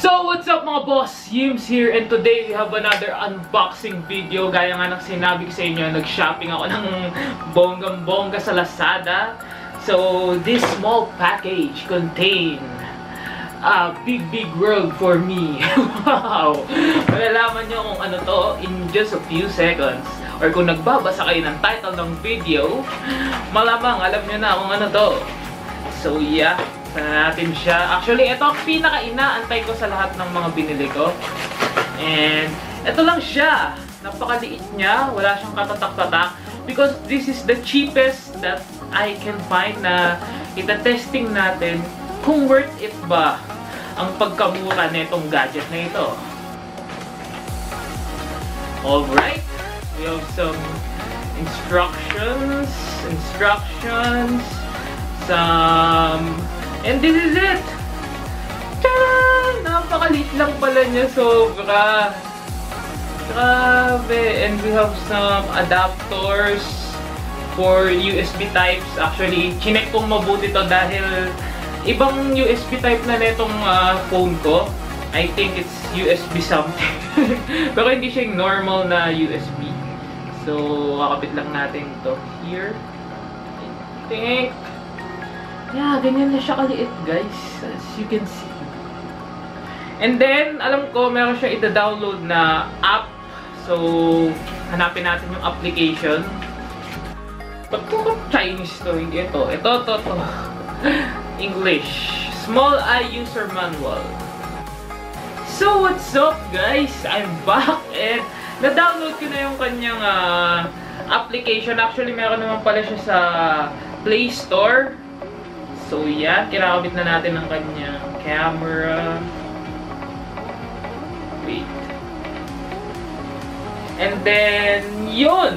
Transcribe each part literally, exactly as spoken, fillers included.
So, what's up mga boss? Yims here, and today we have another unboxing video. Gaya nga ng sinabi ko sa inyo, nag-shopping ako ng bonggang-bongga sa Lazada. So, this small package contain a big big world for me. Wow! Malalaman nyo kung ano to in just a few seconds. Or kung nagbabasa kayo ng title ng video, malamang alam nyo na kung ano to. So, yeah. Sana natin siya. Actually, ito ang pinaka-inaantay ko sa lahat ng mga binili ko. And, ito lang siya. Napakaliit niya. Wala siyang katatak-tatak. Because this is the cheapest that I can find na ita-testing natin kung worth it ba ang pagkamura nitong gadget na ito. Alright. We have some instructions. Instructions. Some... And this is it! Tadaan! Napakaliit lang pala niya, sobra. Grabe! And we have some adapters for U S B types. Actually, chinek kong mabuti to dahil ibang U S B type na netong uh, phone ko. I think it's U S B something. Pero hindi siya yung normal na U S B. So, kakapit lang natin to here. I think... Yeah, ganyan na siya kaliit, guys. As you can see. And then, alam ko, meron siya ita-download na app. So, hanapin natin yung application. Ba't ko Chinese to? Hindi ito. Ito, ito, ito. English. Small Eye User Manual. So, what's up, guys? I'm back and na-download ko na yung kanyang uh, application. Actually, meron naman pala siya sa Play Store. So, yeah, kinakabit na natin ang kanyang camera. Wait. And then, yun!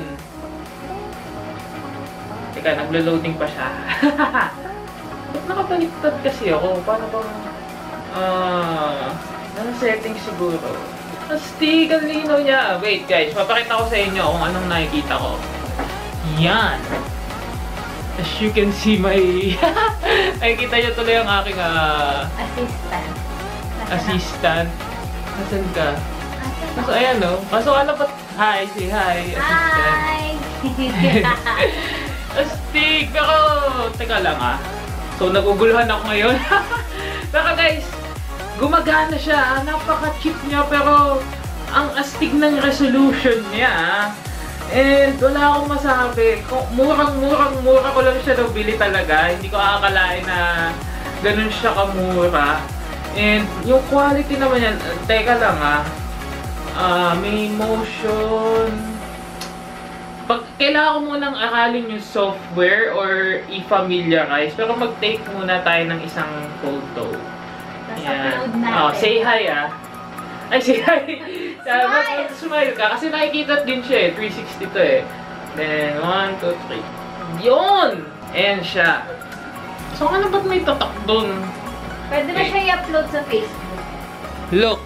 Teka, naglo-loading pa siya. Ba't nakabaliktad kasi ako? Paano bang... Ah... Uh, settings siguro. Astig, ang linaw niya. Wait, guys, papakita ko sa inyo kung anong nakikita ko. Yan! As you can see, my... Nakikita nyo tuloy ang aking... Uh, assistant. Assistant. Nasaan ka? Kaso ayan, no? Kaso alam ba't... Hi, say hi, assistant. Hi! Astig! Pero... Teka lang, ah. So, naguguluhan ako ngayon. Pero guys, gumagana siya. Napaka-cheap niya, pero... Ang astig ng resolution niya, ah. And wala akong masabi. Murang-murang-mura ko lang siya nabili talaga. Hindi ko akakalain na ganun siya kamura. And yung quality naman yan, teka lang ah. Uh, may motion. Pag kailangan ko munang aralin yung software or i-familiarize. Pero mag-take muna tayo ng isang photo. Upload natin. Oh, say hi ah. Ay, say hi! Smile! Smile ka. Kasi nakikita din siya eh. three sixty to eh. Then, one, two, three. Yun! Ayan siya. So, ano ba't may tatak dun? Pwede na siya i-upload sa Facebook. Look!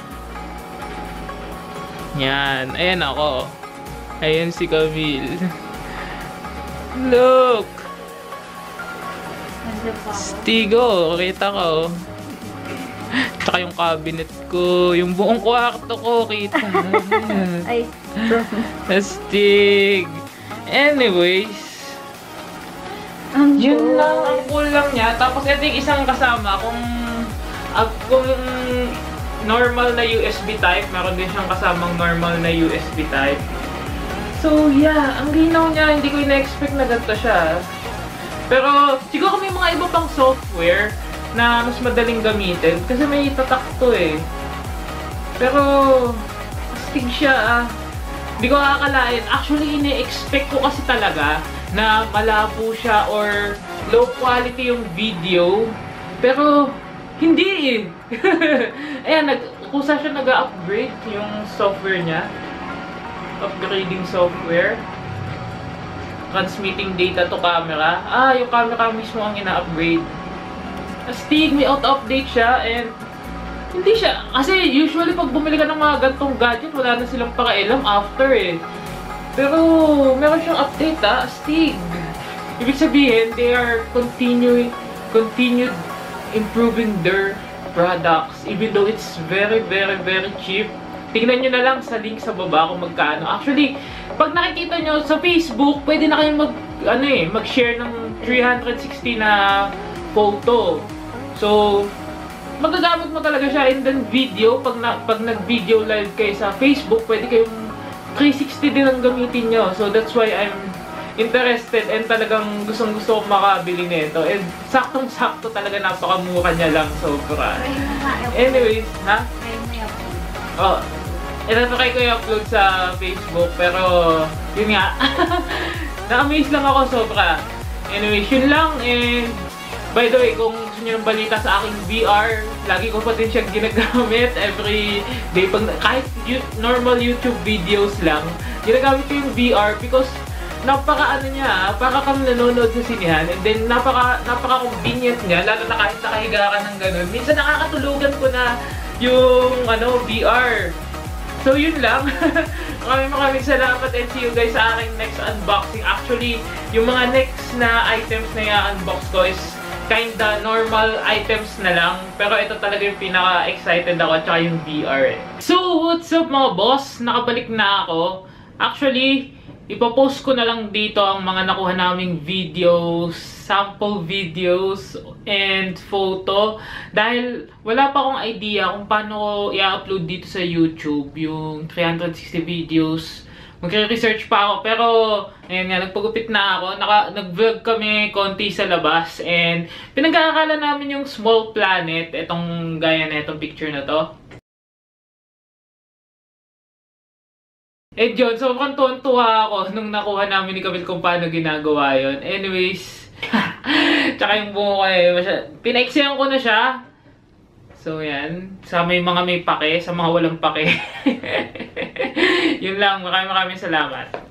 Yan. Ayan ako. Ayan si Camille. Look! Stigo! Kita ko. Tsaka yung cabinet ko, yung buong kwarto ko, kita. Ay, Astig. Anyways, ang yun lang, ang cool lang niya. Tapos ito yung isang kasama, kung, uh, kung normal na U S B type, meron din siyang kasamang normal na U S B type. So yeah, ang linaw niya, hindi ko ina-expect na ganito siya. Pero siguro may mga iba pang software na mas madaling gamitin kasi may tatak to eh. Pero astig siya ah. Hindi ko akakalain. Actually, ine-expect ko kasi talaga na malabo siya or low quality yung video. Pero hindi eh. Ayan, nag-kusa siya nag-upgrade yung software niya. Upgrading software. Transmitting data to camera. Ah, yung camera mismo ang ina-upgrade. Astig, may auto-update siya and hindi siya, kasi usually pag bumili ka ng mga gantong gadget, wala na silang pakailam after eh. Pero meron siyang update ah, astig. Ibig sabihin, they are continuing, continued improving their products, even though it's very, very, very cheap. Tingnan nyo na lang sa link sa baba kung magkano. Actually, pag nakikita nyo sa Facebook, pwede na kayong mag, ano eh, mag-share ng three sixty na photo. So, magagamit mo talaga siya. And then video, pag, na, pag nag-video live kayo sa Facebook, pwede kayong three sixty din ang gamitin nyo. So, that's why I'm interested and talagang gustong-gusto kong makabili nito. And saktong-sakto talaga, napakamura niya lang. Sobra. Anyways, ha? Oh, itatry ko i-upload sa Facebook, pero yun nga. Na-amaze lang ako sobra. Anyways, yun lang. And by the way, kung gusto nyo ng balita sa aking V R, lagi ko pa din siyang ginagamit every day. Pag, kahit normal YouTube videos lang, ginagamit ko yung V R because napaka ano niya, para kang nanonood sa sinihan. And then napaka, napaka convenient niya, lalo na kahit nakahiga ka ng ganun. Minsan nakakatulugan ko na yung ano, V R. So yun lang. Maraming maraming salamat and see you guys sa aking next unboxing. Actually, yung mga next na items na i-unbox ko is kinda normal items na lang. Pero ito talaga yung pinaka-excited ako at saka yung V R. So, what's up mga boss? Nakabalik na ako. Actually, ipopost ko na lang dito ang mga nakuha naming videos, sample videos, and photo. Dahil wala pa akong idea kung paano ko i-upload dito sa YouTube yung three sixty videos. Magre-research pa ako. Pero, ayan nga, nagpagupit na ako. Nag-vlog kami konti sa labas. And pinag-aaralan namin yung small planet. Itong gaya na itong picture na to. Eh, John, sobrang tuwan-tuwa ako nung nakuha namin ni Camille kung paano ginagawa yun. Anyways, tsaka yung bungo ko eh, pinaiksiyan ko na siya. So, yan. Sa may mga may pake, sa mga walang pake. Yun lang, maraming maraming salamat.